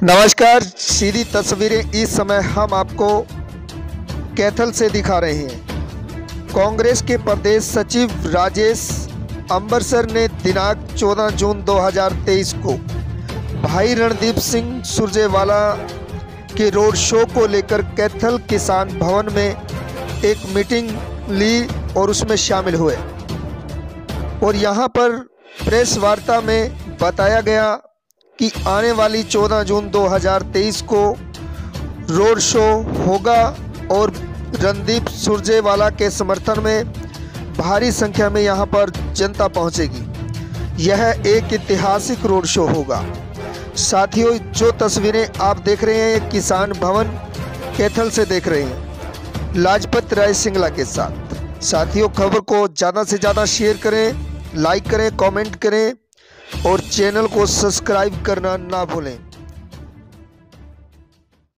नमस्कार। सीधी तस्वीरें इस समय हम आपको कैथल से दिखा रहे हैं। कांग्रेस के प्रदेश सचिव राजेश अंबरसर ने दिनांक 14 जून 2023 को भाई रणदीप सिंह सुरजेवाला के रोड शो को लेकर कैथल किसान भवन में एक मीटिंग ली और उसमें शामिल हुए और यहां पर प्रेस वार्ता में बताया गया कि आने वाली 14 जून 2023 को रोड शो होगा और रणदीप सुरजेवाला के समर्थन में भारी संख्या में यहां पर जनता पहुंचेगी। यह एक ऐतिहासिक रोड शो होगा। साथियों, जो तस्वीरें आप देख रहे हैं किसान भवन कैथल से देख रहे हैं लाजपत राय सिंगला के साथ। साथियों, खबर को ज़्यादा से ज़्यादा शेयर करें, लाइक करें, कमेंट करें और चैनल को सब्सक्राइब करना ना भूलें।